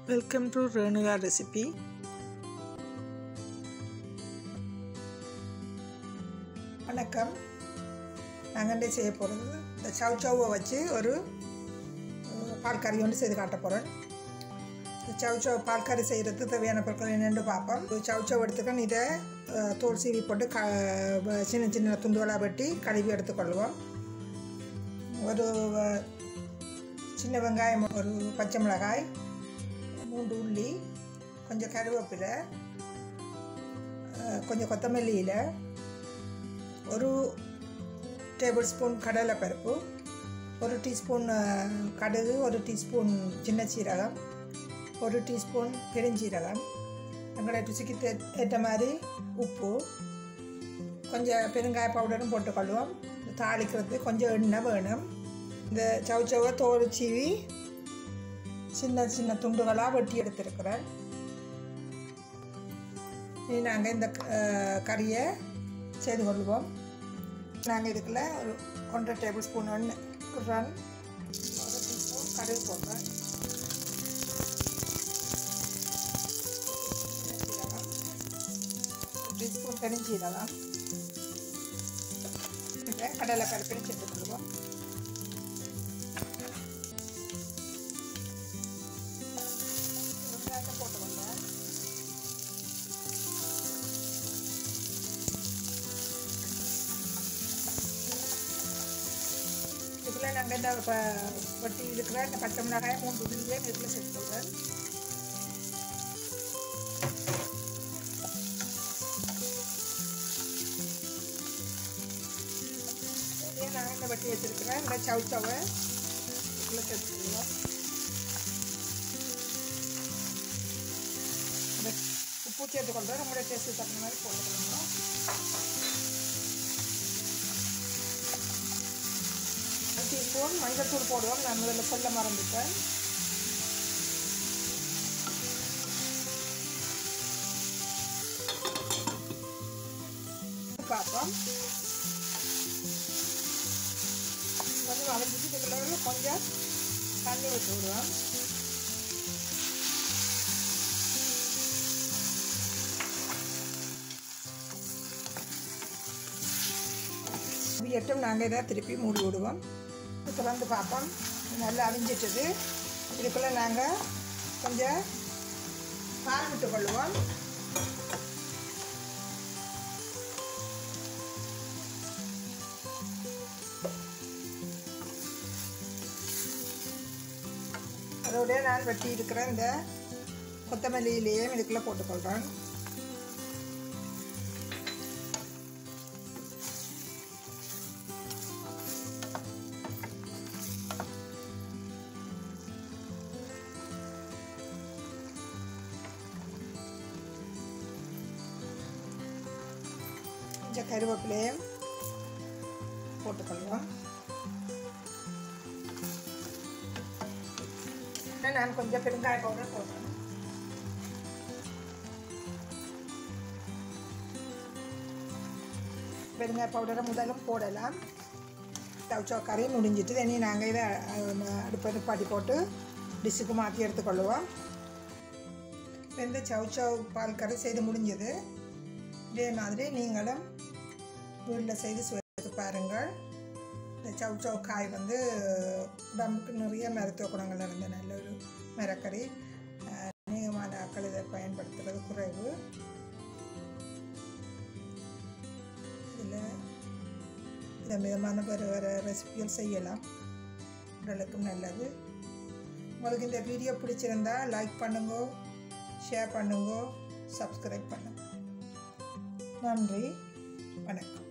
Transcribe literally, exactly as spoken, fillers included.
Welcome to Renuka recipe. வணக்கம். நாங்கள் செய்ய போகிறது இந்த சவ் சவ்வை வச்சு ஒரு பால் கறி ஒன்று செய்து காட்ட போகிறேன். இந்த சவ் சவ் பால் கறி செய்கிறதுக்கு தேவையான பொருட்கள் என்னென்னு பார்ப்போம். சவ் சவ் எடுத்துக்கணும். இதை தோல் சீவி போட்டு க சின்ன சின்ன துண்டுகளாக வெட்டி கழுவி எடுத்துக்கொள்வோம். ஒரு சின்ன வெங்காயம், ஒரு பச்சை மிளகாய், மூன்று உள்ளி, கொஞ்சம் கருவேப்பிலை, கொஞ்சம் கொத்தமல்லி இலை, ஒரு டேபிள் ஸ்பூன் கடலைப்பருப்பு, ஒரு டீஸ்பூன் கடுகு, ஒரு டீஸ்பூன் சின்ன சீரகம், ஒரு டீஸ்பூன் பெருஞ்சீரகம், எங்களோட ருசிக்கு ஏற்ற மாதிரி உப்பு, கொஞ்சம் பெருங்காய பவுடரும் போட்டுக்கொள்வோம். தாளிக்கிறது கொஞ்சம் எண்ணெய் வேணும். இந்த சவ் சவ்வை தோல் சீவி சின்ன சின்ன துண்டுகளாக வெட்டி எடுத்துருக்கிறேன். இனி நாங்கள் இந்த கறியை செய்து கொள்வோம். நாங்கள் இதுக்குள்ள ஒரு ஒன்றரை டேபிள் ஸ்பூன் ஒன்று ரன், ஒரு டீஸ்பூன் கடுகு போடுறேன், சீரகம், ஒரு டீஸ்பூன் பெருஞ்சீரகம், கடலை பருப்பு சேர்த்து கொள்வோம். போட்டுக்கொள்வேன். இதுக்குள்ள நாங்கள் இந்த வட்டி இருக்கிற இந்த பச்சை மிளகாய் மூன்று உருளையே இதுக்குள்ள சேர்த்துக்கொள்வேன். இதே நாங்கள் இந்த வட்டி வச்சிருக்கிறேன் இந்த சவ் சவ்வை இதுக்குள்ள சேர்த்துக்கொள்வோம். உப்பு சேர்த்துக்கொள்கிறோம். நம்மளுடைய டேஸ்ட்டு தகுந்த மாதிரி போட்டுக்கணும். ஒரு டீஸ்பூன் மஞ்சள்தூள் போடுவோம். நான் முதல்ல சொல்ல மறந்துட்டேன். பார்ப்போம். கொஞ்சம் வளைஞ்சிட்டு இதுக்குள்ள கொஞ்சம் தண்ணி வச்சு விடுவோம். எட்டும் நாங்கள் இதை திருப்பி மூடி விடுவோம். இப்போ வந்து பார்ப்போம். நல்லா அவிஞ்சிட்டது. இதுக்குள்ளே நாங்கள் கொஞ்சம் பால் விட்டு கொள்ளுவோம். அதோட நான் வெட்டி இருக்கிற இந்த கொத்தமல்லியிலேயே இதுக்குள்ளே போட்டுக்கொள்கிறேன். கொஞ்சம் கருவேப்பிலையும் போட்டுக்கொள்வோம். நான் கொஞ்சம் பெருங்காய பவுடர் போடுறேன். பெருங்காய பவுடரை முதலும் போடலாம். சவ் சவ் கறி முடிஞ்சிட்டு இனி நாங்கள் இதை அடுப்பை பாட்டி போட்டு டிஷ்ஷுக்கு மாற்றி எடுத்துக்கொள்வோம். இந்த சவ் சவ் பால் கறி செய்து முடிஞ்சது. இதே மாதிரி நீங்களும் வீட்டில் செய்து சுவைத்து பாருங்கள். இந்த சவ் சவ் காய் வந்து உடம்புக்கு நிறைய மருத்துவ குணங்கள் இருந்த நல்ல ஒரு மரக்கறி. அநேகமான ஆட்கள் இதை பயன்படுத்துகிறது குறைவு. இதில் இதை விதமான வேறு வேறு ரெசிபிகள் செய்யலாம். உடலுக்கும் நல்லது. உங்களுக்கு இந்த வீடியோ பிடிச்சிருந்தா லைக் பண்ணுங்க, ஷேர் பண்ணுங்க, சப்ஸ்கிரைப் பண்ணுங்க. நன்றி, வணக்கம்.